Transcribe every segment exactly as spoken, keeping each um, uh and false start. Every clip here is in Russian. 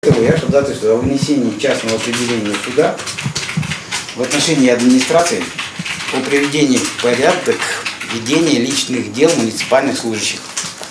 того, я ходатайствую о внесении частного определения суда в отношении администрации о приведении в порядок ведения личных дел муниципальных служащих.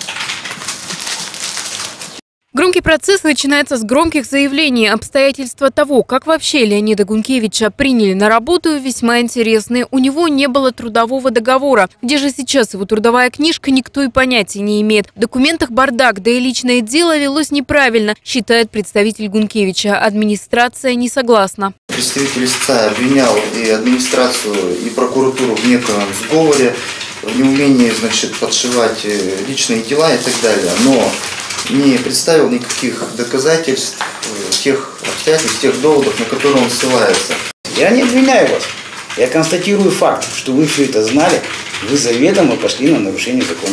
Громкий процесс начинается с громких заявлений. Обстоятельства того, как вообще Леонида Гункевича приняли на работу, весьма интересные. У него не было трудового договора. Где же сейчас его трудовая книжка, никто и понятия не имеет. В документах бардак, да и личное дело велось неправильно, считает представитель Гункевича. Администрация не согласна. Представитель истца обвинял и администрацию, и прокуратуру в неком сговоре, в неумении, значит, подшивать личные дела и так далее. Но не представил никаких доказательств, тех обстоятельств, тех доводов, на которые он ссылается. Я не обвиняю вас. Я констатирую факт, что вы все это знали, вы заведомо пошли на нарушение закона.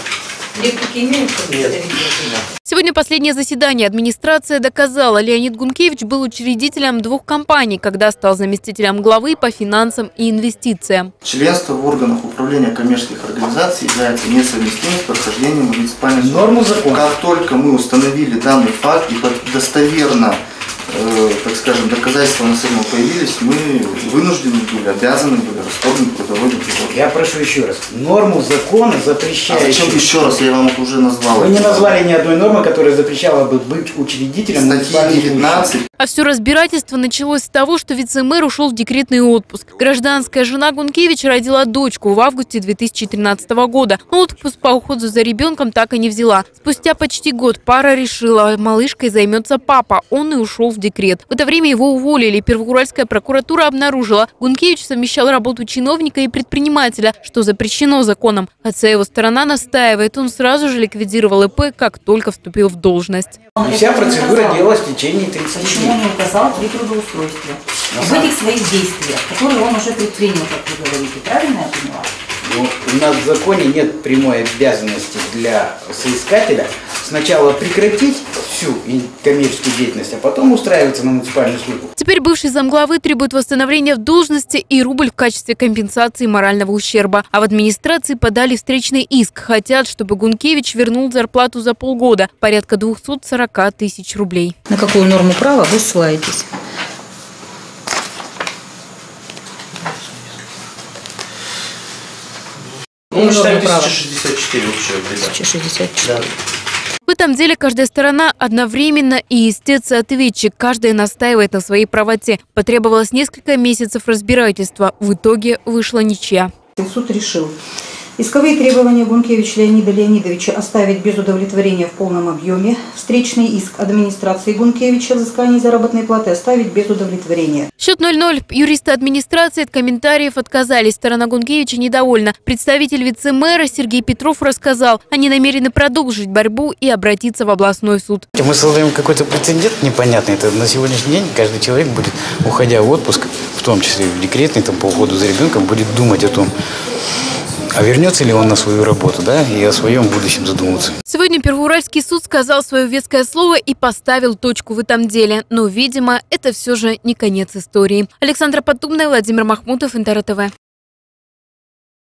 Нет. Сегодня последнее заседание. Администрация доказала, Леонид Гункевич был учредителем двух компаний, когда стал заместителем главы по финансам и инвестициям. Членство в органах управления коммерческих организаций является несовместимым с прохождением муниципальной службы. Норму закона. Как только мы установили данный факт и достоверно, э, так скажем, доказательства на самом появились, мы вынуждены были, обязаны были расторгнуть трудовой договор. Я прошу еще раз. Норму закона запрещающую. А зачем еще раз? Я вам уже назвал. Вы не назвали ни одной нормы, которая запрещала бы быть учредителем муниципальной девятнадцать. А все разбирательство началось с того, что вице-мэр ушел в декретный отпуск. Гражданская жена Гункевича родила дочку в августе две тысячи тринадцатого года. Но отпуск по уходу за ребенком так и не взяла. Спустя почти год пара решила, малышкой займется папа. Он и ушел в декрет. В это время его уволили. Первоуральская прокуратура обнаружила, Гункевич совмещал работу чиновника и предпринимателя, что запрещено законом. Хотя его сторона настаивает, он сразу же ликвидировал ИП, как только вступил в должность. И вся процедура делалась в течение тридцати дней. Почему он не указал при трудоустройстве? В этих своих действиях, которые он уже предпринял, как вы говорите, правильно я поняла? Ну, у нас в законе нет прямой обязанности для соискателя сначала прекратить всю коммерческую деятельность, а потом устраиваться на муниципальную службу. Теперь бывший замглавы требует восстановления в должности и рубль в качестве компенсации морального ущерба. А в администрации подали встречный иск. Хотят, чтобы Гункевич вернул зарплату за полгода, порядка двухсот сорока тысяч рублей. На какую норму права вы ссылаетесь? Ну, мы считаем тысяча шестьдесят четыре общая вреда. тысяча шестьдесят четыре. Да. В этом деле каждая сторона одновременно и истец и ответчик. Каждая настаивает на своей правоте. Потребовалось несколько месяцев разбирательства. В итоге вышла ничья. Суд решил исковые требования Гункевича Леонида Леонидовича оставить без удовлетворения в полном объеме. Встречный иск администрации Гункевича взыскание заработной платы оставить без удовлетворения. Счет ноль ноль. Юристы администрации от комментариев отказались. Сторона Гункевича недовольна. Представитель вице-мэра Сергей Петров рассказал, они намерены продолжить борьбу и обратиться в областной суд. Мы создаем какой-то прецедент непонятный. Это на сегодняшний день каждый человек будет, уходя в отпуск, в том числе в декретный, там, по уходу за ребенком, будет думать о том, а вернется ли он на свою работу, да, и о своем будущем задуматься. Сегодня Первоуральский суд сказал свое веское слово и поставил точку в этом деле. Но, видимо, это все же не конец истории. Александра Поддубная, Владимир Махмутов, Интер ТВ.